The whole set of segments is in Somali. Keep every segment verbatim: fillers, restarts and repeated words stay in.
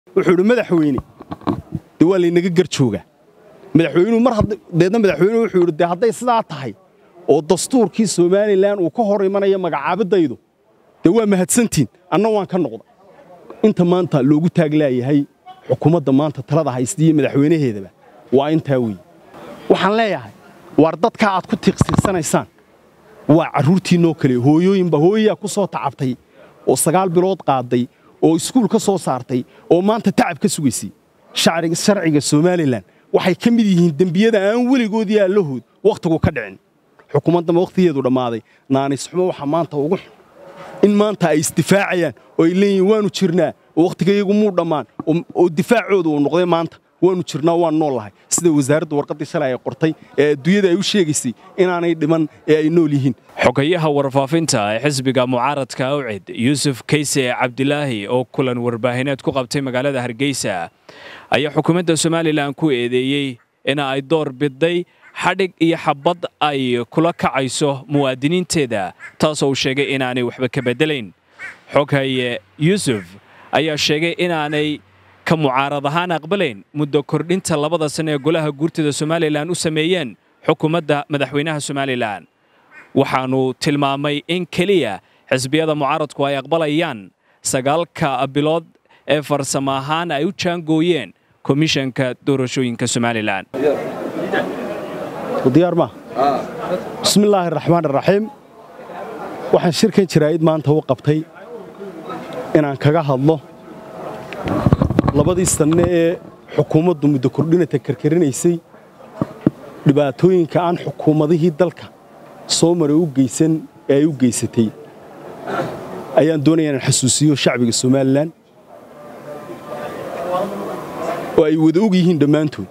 wuxuu yidhi madaxweyne dee waa laynaga garjoogaa madaxweynuhu mar deedna madaxweynuhu wuxuu yidhi dee hadday sidaa tahay oo dastuurkii somalilan uu ka hor imanayo magacaabadaydu dee waa mahadsantiin anna waan ka noqda inta maanta loogu taaglaayahay xukuumadda maanta talada haysta iyo madaxweynaheedaba waa intaa weeye waxaan leeyahay waar dadka aad ku tiiqsiisanaysaan waa carruurtiinoo kale hooyooyinba hooyayaa ku soo tacabtay oo sagaal bilood qaaday oo iskuul ka soo saartay oo maanta tacab ka sugaysay sharciga somalilan waxay ka mid yihiin dembiyada aan weligoodii allahood wakhtigu ka dhicin xukuumadda wakhtigeedu dhammaaday naanisxumo waxa maanta ugu xun in maanta ay isdifaacayaan oo ay leeyihiin waanu jirnaa oo wakhtigayagu muu dhammaan oo difaacooda uu noqday maanta waanu jirnaa waan nool lahay sida wasaaradda warqaddii shalay ay qortay ee adduunyada ay u sheegaysay inaanay dhiman ee ay nool yihiin xogayaha warfaafinta ee xisbiga mucaaradka awcid yuusuf kayse cabdilaahi oo kulan warbaahineed ku qabtay magaalada hargeysa ayaa xukuumadda somalilan ku eedeeyey in ay door biday xadhig iyo xabad ay kula kacayso muwaadiniinteeda taasoo uu sheegay inaanay waxba ka beddelayn xogaye yuusuf ayaa sheegay inaanay ka mucaarad ahaan aqbalayn muddo kordhinta labada sano ee golaha guurtida somalilan u sameeyeen xukuumadda madaxweynaha somalilan waxaanu tilmaamay in keliya xisbiyada mucaaradku ay aqbalayaan sagaalka bilood ee farsamo ahaan ay u jaangooyeen komishanka doorashooyinka somalilan diyaar ma bismillaahi raxmaan raxiim waxaan shirkan jaraa'id maanta u qabtay inaan kaga hadlo labadii sanne ee xukuumaddu muddo kordhinata karkarinaysay dhibaatooyinka aan xukuumadihii dalka soo maray u geysan ee ay u geysatay ayaan doonaya inaan xasuusiyo shacbiga somalilan oo ay wada og yihiin dhammaantood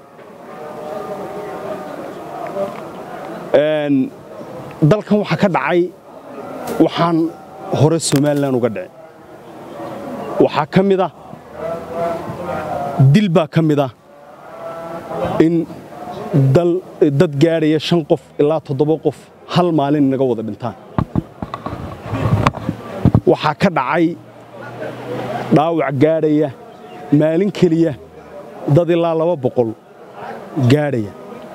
dalkan waxaa ka dhacay waxaan hore somalilan uga dhicin waxaa ka mid ah dil baa ka mid ah in dad gaadhaya shan qof ilaa toddoba qof hal maalin inaga wada dhintaan waxaa ka dhacay dhaawac gaadhaya maalin keliya dad ilaa laba boqol gaadhaya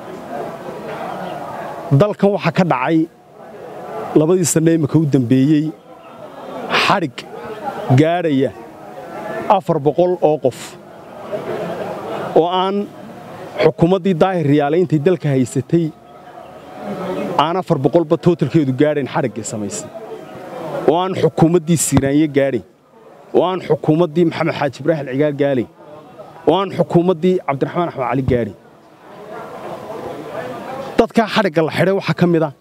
dalkan waxaa ka dhacay labadii sanne imika u dambeeyey xadhig gaadhaya afar boqol oo qof oo aan xukuumaddii daahir riyaale intay dalka haysatay aan afar boqolba tootalkeedu gaadhayn xadhiggay samaysay oo aan xukuumaddii siiraanye gaadhayn oo aan xukuumaddii maxamed xaaji ibraahim cigaal gaadhayn oo aan xukuumaddii cabdiraxmaan axmed cali gaadhayn dadkaa xadhigga la xidhay waxaa ka mid ah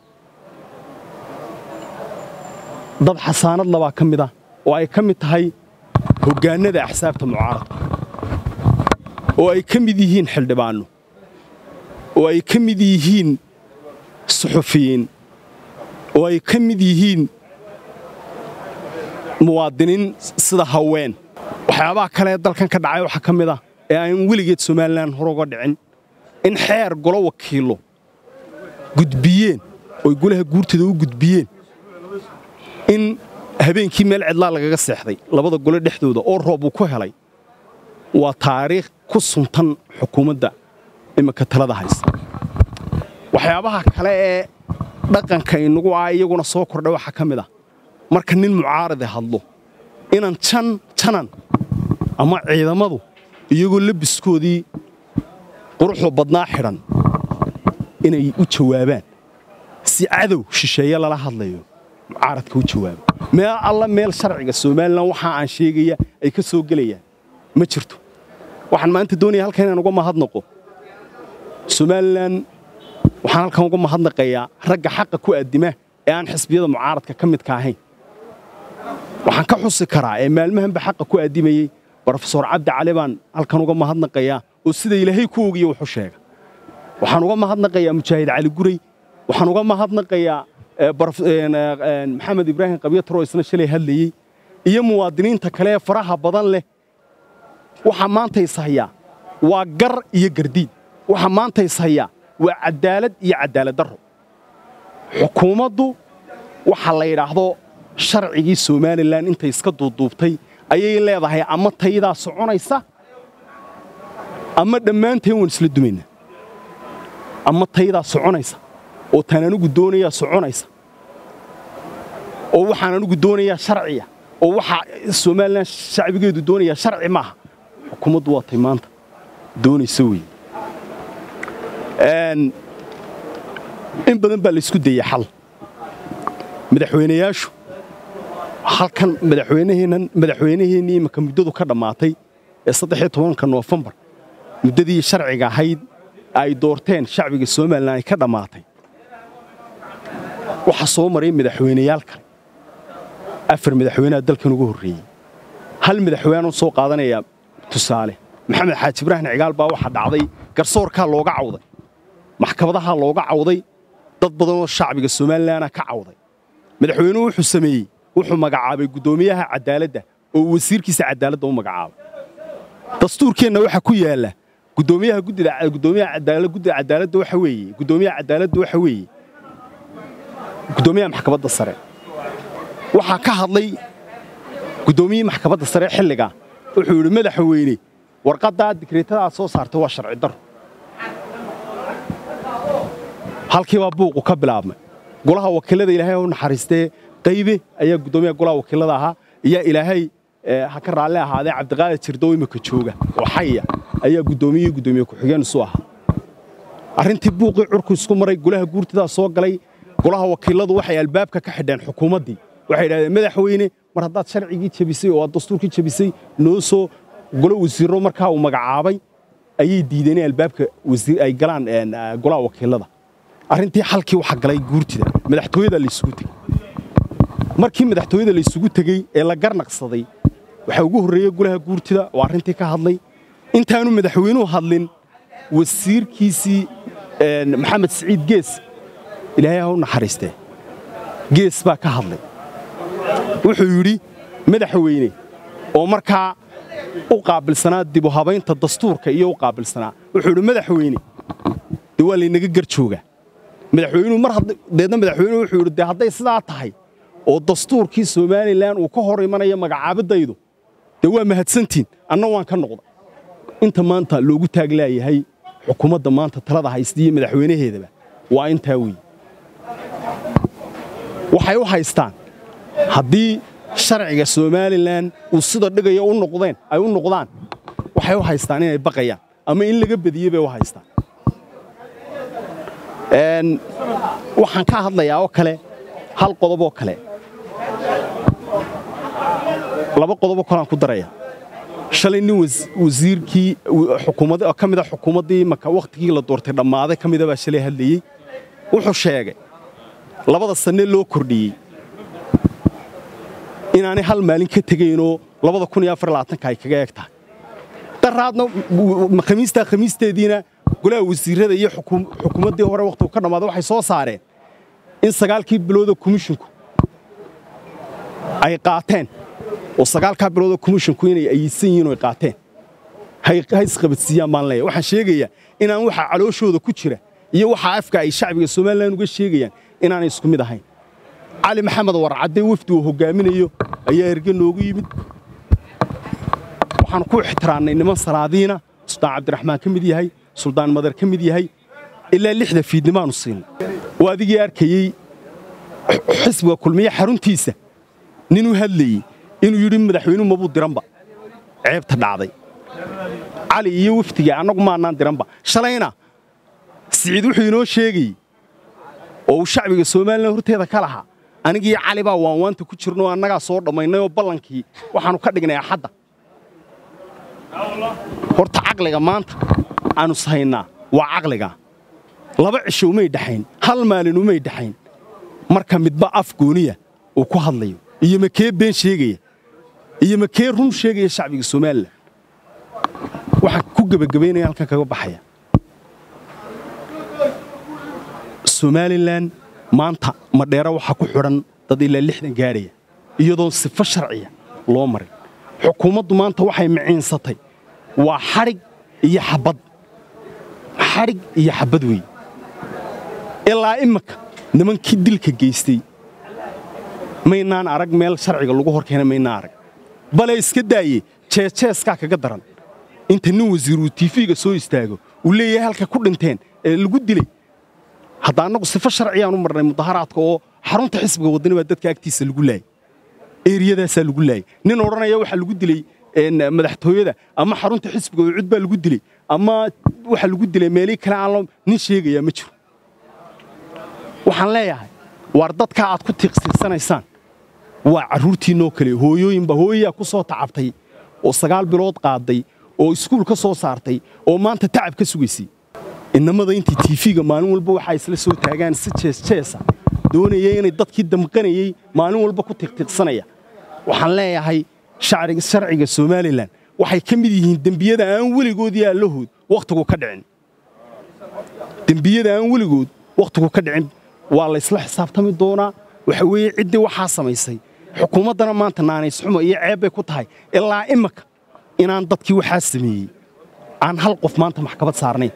dad xasaanad labaa ka mid ah oo ay ka mid tahay hoggaannada axsaabta mucaaradka oo ay ka mid yihiin xildhibaanno oo ay ka mid yihiin suxufiyiin oo ay ka mid yihiin muwaadiniin sida haween waxyaabaha kale ee dalkan ka dhacay waxaa ka mid ah ee aan weligeed somalilan hore uga dhicin in xeer golo wakiillo gudbiyeen oy golaha guurtida u gudbiyeen in habeenkii meel cidlaa lagaga seexday labada gole dhexdooda oo roob uu ku helay waa taariikh ku suntan xukuumadda imika talada haysta waxyaabaha kale ee dhaqanka inagu ah iyaguna soo kordhay waxaa ka mid ah marka nin mucaarade hadlo inaan jan janan ama ciidamadu iyagoo labiskoodii quruxda badnaa xidhan inay u jawaabaan si cadow shisheeye lala hadlayo mucaaradka u jawaabo meel alla meel sharciga somalilan waxa aan sheegaya ay ka soo gelayaan ma jirto waxaan maanta doonaya halkan inaan uga mahadnaqo somalilan waxaan halkan uga mahadnaqayaa ragga xaqa ku addima ee aan xisbiyada mucaaradka ka midka ahayn waxaan ka xusi karaa ee maalmahanba xaqa ku addimayey brofesor cabdi cali baan halkan uga mahadnaqayaa oo sida ilaahay ku ogiyo wuxuu sheega waxaan uga mahadnaqayaa mujaahid cali guray waxaan uga mahadnaqayaa maxamed ibraahim qabyataro isna shalay hadlayey iyo muwaadiniinta kale ee faraha badan leh waxa maanta ishayaa waa gar iyo gardiid waxa maanta ishayaa waa cadaalad iyo cadaalad darro xukuumaddu waxa la yidhaahdo sharcigii somalilan intay iska duuduubtay ayay leedahay ama taydaa soconaysa ama dhammaanteen waan isla dumaynaa ama taydaa soconaysa oo taan anigu doonayaa soconaysa oo waxaan anigu doonayaa sharciya oo waxa Soomaaliland shacbigeedu doonayaa sharci maaha xukuumaddu waa tay maanta doonaysa weey een in badan baa la isku dayay xal madaxweynayaashu halkan madaxweynaheenan madaxweynaheenii marka muddadu ka dhamaatay ee saddex iyo tobanka Noofambar muddadii sharciga ahayd ay doorteen shacbiga Soomaaliland ay ka dhamaatay waxa soo maray madaxweynayaal kale afar madaxweynaha dalkan ugu horeeyay hal madaxweyne oo soo qaadanaya tusaale maxamed xaaji ibraahim cigaal baa waxa dhacday garsoorka looga cawday maxkamadaha looga cawday dad badan oo shacbiga Soomaaliland ka cawday madaxweynuhu wuxuu sameeyay wuxuu magacaabay gudoomiyaha cadaaladda oo wasiirkiisa cadaaladda u magacaabay dastuurkeena waxa ku yaala gudoomiyaha gudida gudoomiyaha cadaaladda gudida cadaaladda waxa weeye gudoomiyaha cadaaladda waxa weeye gudoomiyaha maxkamadda sare waxa ka hadlay gudoomiyaha maxkamadda sare xilliga wuxuu yiri madaxweyne warqadda dikreetada soo saartay waa sharci dar halkii waa buuq ka bilaabmay golaha wakiilada ilaahay oo naxariistay qaybe ayaa gudoomiyaha golaha wakiilada ahaa iyo ilaahay ha ka raali ahaaday Cabdiqaadir Jirdoow imika jooga oo xaya ayaa gudoomiye gudoomiye ku xigeen soo ahaa arintii buuqii curku isku maray golaha guurtida soo galay golaha wakiiladu waxay albaabka ka xidheen xukuumadii waxay yiraahdeen madaxweyne mar haddaad sharcigii jabisay oo dastuurkii jabisay noo soo golo wasiiro markaa uu magacaabay ayay diideen albaabka wasiir ay galaan golaha wakiilada arintii xalkii waxa galay guurtida madaxtooyada la isugu tagay markii madaxtooyada la isugu tagay ee la garnaqsaday waxa ugu horeeyay golaha guurtida oo arintii ka hadlay intaanu madaxweynuhu hadlin wasiirkiisii maxamed saciid gees ilaahay ha u naxariistee gees baa ka hadlay wuxuu yiri madaxweyne oo markaa u qaabilsanaa dib u habaynta dastuurka iyo u qaabilsanaa wuxuu yiri madaxweyne waa la inaga garjooga madaxweynuhu mar hadeedna madaxweynuhu wuxuu yiri haday sidaa tahay oo dastuurkii Soomaaliland uu ka hor imanayo magacaabadaydu de waa mahadsantiin anna waan ka noqday inta maanta loogu taaglayahay xukuumadda maanta talada haystay madaxweynaheedaba waa inta weey waxay u haystaan haddii sharciga Soomaaliland uu sida dhigayo u noqdeen ay u noqdaan waxay u haystaan inay baqayaan ama in laga badiyay bay u haystaan een waxaan ka hadlayaa oo kale hal qodob oo kale laba qodob oo kale aan ku daraya shalay nin wasiirkii xukuumadda kamid ah xukuumaddii marka waqtigii la doortay dhamaaday kamid ah baa shalay hadlayay wuxuu sheegay labada sano loo kordhiyay inaanay hal maalin ka tagaynoo labada kun iyo afar iyo labaatan ka ay kaga eegtahay daraadna khamiista khamiisteediina golaha wasiirada iyo xukuumaddii hore waqtigu ka dhamaaday waxay soo saareen in sagaalkii bilowda commissionku ay qaateen oo sagaalka bilowda commissionku inay aysan yihiin oo qaateen hay hays qabadsiiyaan baan leeyahay waxaan sheegayaa inaan waxa calooshooda ku jira iyo waxa afka ay shacbiga Soomaaliland uga sheegayaan inaan isku mid ahayn cali maxamed warcade wafdi uu hogaaminayo ayaa erga noogu yimid waxaan ku ixtiraamnay niman salaadiina Sultaan Cabdiraxmaan ka mid yahay Sultaan Madar ka mid yahay ilaa lixda fiidnimaanu siin waadigii arkayay xisbiga kulmiye xaruntiisa nin u hadlayay inuu yiri madaxweynuhu ma buu diranba ceebta dhacday cali iyo waftiga anagu maanaan diranba shalayna siciid wuxuu inoo sheegay oo shacbiga Soomaaliland horteeda ka lahaa anigii cali baa waan waanta ku jirno annaga soo dhamaynay oo ballankii waxaanu ka dhignay axadda horta aqliga maanta aanu sahaynaa waa aqliga laba cisho umay dhaxayn hal maalin umay dhaxayn marka midba af gooniya uu ku hadlayo iyo makee been sheegaya iyo makee run sheegaya shacbiga Soomaaliland waxa ku gabagabeynaya halka kaga baxaya Soomaaliland maanta ma dheera waxa ku xiran dad ilaa lixdan gaaraya iyadoo sifo sharciya loo maray xukuumaddu maanta waxay miciinsatay waa xarig iyo xabad xarig iyo xabad weey ilaa imaka nimankii dilka geystay maynaan arag meel sharciga lagu hor keenay maynaan arag bale iska daayay jeejeeska kaga daran inta nin wasiiru T V-ga soo istaago uu leeyahay halka ku dhinteen ee lagu dilay hadda anagu sifo sharci aan u marnay mudaharaadka oo xarunta xisbiga wadani baa dadka agtiisa lagu laayay eeriyadaas lagu laayay nin oranaya waxa lagu dilay een madaxtooyada ama xarunta xisbiga oo cid baa lagu dilay ama waxa lagu dilay meelii kale aan nin sheegaya ma jiro waxaan leeyahay war dadka aad ku tiiqsiisanaysaan waa caruurtiinoo kale hooyooyinba hooyaa ku soo tacabtay oo sagaal bilood qaaday oo iskuul ka soo saartay oo maanta tacab ka sugaysay inamada intii T V-ga maalin walba waxa isla soo taagaan si jees jeesa doonayay inay dadkii damqanayay maalin walba ku tiiqtiiqsanaya waxaan leeyahay sharciga sharciga Soomaaliland waxay ka mid yihiin dambiyada aan weligood yaalahood waqtigu ka dhicin dambiyada aan weligood waqtigu ka dhicin waa la isla xisaabtami doonaa waxa weeye cidii waxa samaysay xukuumadana maanta naanays xumo iyo ceeb bay ku tahay ilaa imaka inaan dadkii waxa sameeyay aan hal qof maanta maxkamad saarnay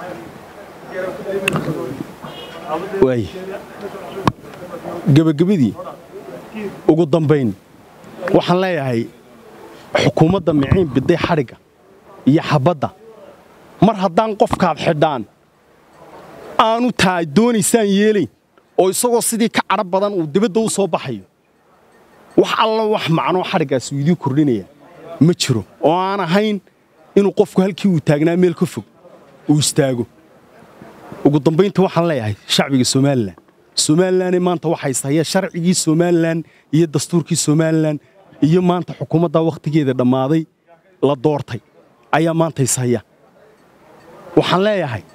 way gabagabadii ugu dambeyn waxaan leeyahay xukuumadda miciin biday xariga iyo xabadda mar haddaan qofkaad xidhaan aanu taay doonaysaan yeelay oo isagoo sidii ka carab badan uu dibadda u soo baxayo wax alla wax macno xarigaas uu idin kordhinaya ma jiro oo aan ahayn inuu qofku halkii uu taagnaa meel ka fog uu istaago ugu dambeynta waxaan leeyahay shacbiga Soomaaliland Soomaaliland maanta waxa ay sahay sharcigii Soomaaliland iyo dastuurkii Soomaaliland iyo maanta xukuumadda waqtigeeda dhamaaday la doortay ayaa maanta isaya waxaan leeyahay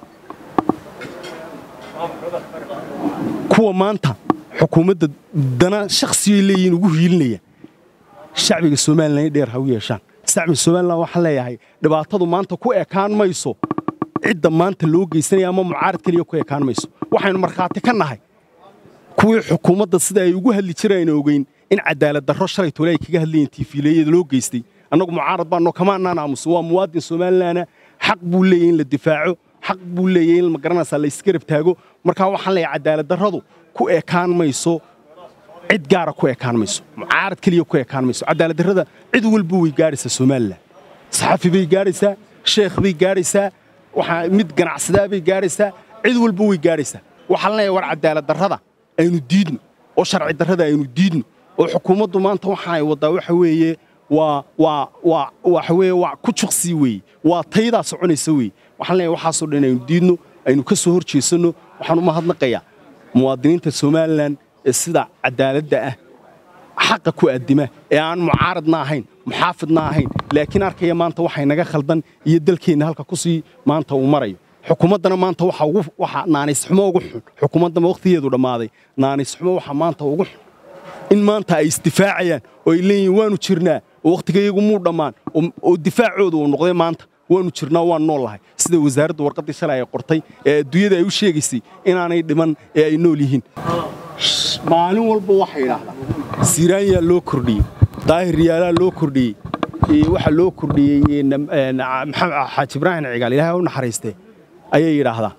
kuwa maanta xukuumadda dana shakhsiga leeyihiin ugu hiilinaya shacbiga Soomaaliland dheer ha u yeeshaan shacbiga Soomaaliland waxa leeyahay dhibaatadu maanta ku ekaan mayso cidda maanta loo geysanaya ama mucaarad kaliya ku ekaan mayso waxaynu marxaati ka nahay kuwii xukuumadda sida ay ugu hadli jireen ogeyn in cadaalad darro shalay toolay kaga hadlayeen T V-leeyada loo geystay annagu mucaarad baan noo kamaanaan aamus waa muwaadin Soomaaliland xaq buu leeyahay in la difaaco xaq buu leeyahay in magaranaysa la iskarab taago marka waxaan leeyahay cadaalad darradu ku ekaan mayso cid gaar ah ku ekaan mayso mucaarad kaliya ku ekaan mayso cadaalad darrada cid walba way gaaraysaa Soomaaliland saxafi bay gaaraysaa sheekh bay gaaraysaa waxa mid ganacsada bay gaaraysaa cid walba way gaaraysaa waxaan leeyahay war cadaalad darrada aynu diidno oo sharci darrada aynu diidno oo xukuumaddu maanta waxa ay wadaa waxa weeye waa waa waa waxa weeye waa ku juqsi weey waa tayda soconaysa weey waxaan leeyahay waxa soo dhan aynu diidno aynu ka soo horjeesano waxaan u mahadnaqayaa muwaadiniinta Soomaaliland ee sida cadaaladda ah xaq ku aadima ee aan mucaaradna ahayn muxaafidna ahayn laakiin arkaya maanta waxay naga khaldan iyo dalkeena halka ku sii maanta uu marayo xukuumaddana maanta waxa ugu waxa naanis xumo ugu xun xukuumadda waqtigeedu dhamaaday naanis xumo waxa maanta ugu xun in maanta ay istifaacayaan oo ay leeyihiin waanu jirnaa waqtigeeyagu muu dhammaan oo difaacoodu uu noqday maanta waanu jirnaa waan noolahay sida wasaaradda warqadii shalay ay qortay ee adduunyada ay u sheegaysay inaanay dhiman ee ay nool yihiin maalin walba waxay yiraahdaan Siraanya loo kordhiyay daahir riyaala loo kordhiyay ee waxa loo kordhiyay maxamed xaaji ibraahim cigaal ilaahay u naxariistay ayay yiraahdaan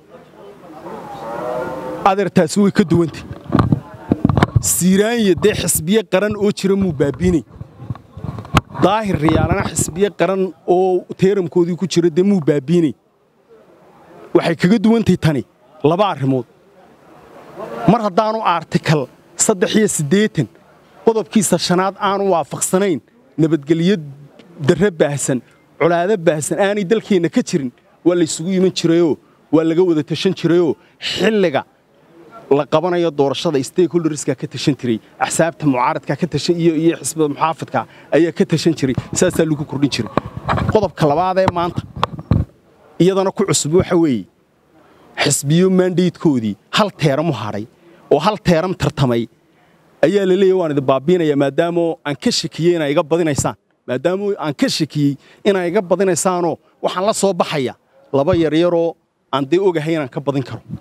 adeertaas way ka duwantay Siraanya de xisbiye qaran oo jira muu baabiinay daahir riyaalana xisbiye qaran oo teeramkoodii ku jira de muu baabiinay waxay kaga duwantay tani laba arrimood mar haddaanu article saddex iyo siddeetan qodobkiisa shanaad aanu waafaqsanayn nabadgelyo darre baahsan culaado baahsan aanay dalkeena ka jirin waa la isugu yiman jirayoo waa laga wada tashan jirayoo xilliga la qabanayo doorashada stakeholderska ka tashan jiray axsaabta mucaaradka ka tashan iyo iyo xisbada muxaafidka ayaa ka tashan jiray saasaa lagu kordhin jiray qodobka labaad ee maanta iyadana ku cusub waxa weeye xisbiyo mandate-koodii hal teeram u haray oo hal teeram tartamay ayaa la leeyahay waan idin baabiinaya maadaama aan ka shakiyay inay iga badinaysaan maadaama aan ka shakiyay inay iga badinaysaanoo waxaan la soo baxaya laba yaryaroo aan dee ogahay inaan ka badin karo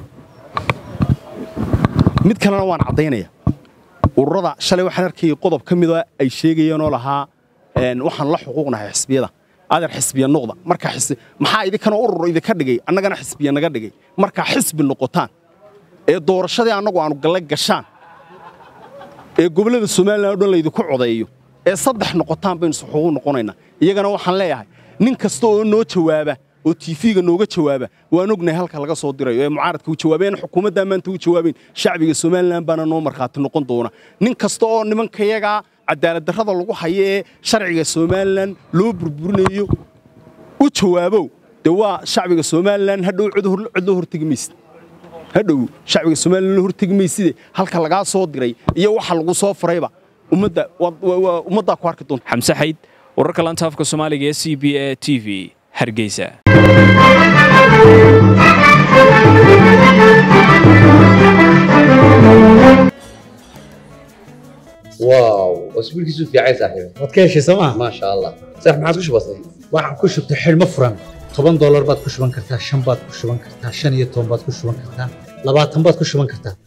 mid kalena waan caddaynaya ururada shalay waxaan arkayay qodob ka mida ay sheegayeenoo lahaa waxaan la xuquuqnahay xisbiyada adeer xisbiya noqda marka xisbi maxaa idinkana urur idinka dhigay annagana xisbiya naga dhigay marka xisbi noqotaan ee doorashadii annagu aanu galay gashaan ee gobolada Soomaaliland oo dhan la idinku codeeyo ee saddex noqotaan baynu xuquuq noqonaynaa iyagana waxaan leeyahay nin kasta oo noo jawaaba oo tiifiga nooga jawaaba waan ognahay halka laga soo dirayo ee mucaaradka u jawaabeen xukuumadda maanta u jawaabeen shacbiga Soomaaliland baana noo marxaati noqon doona nin kasta oo nimankayaga cadaalad darrada lagu hayo ee sharciga Soomaaliland loo burburinayo u jawaabo dawaa shacbiga Soomaaliland hadhow cid loo hortigmaysid hadhow shacbiga Soomaaliland loo hortigmaysid halka laga soo diray iyo waxa lagu soo furayba ummadda ummadda ku arki doonta Xamse Xayd wararka laanta afka Soomaaliga ee C B A T V Hargeysa واو اسبوع كيسو في عايز صاحبي wadkeeshi sama ما شاء الله صح ما عادش بسيط waxaan ku shubtay xilmo furan toban dollar baad ku shuban kartaa shan baad ku shuban kartaa shan iyo toban baad ku shuban kartaa labaatan baad ku shuban kartaa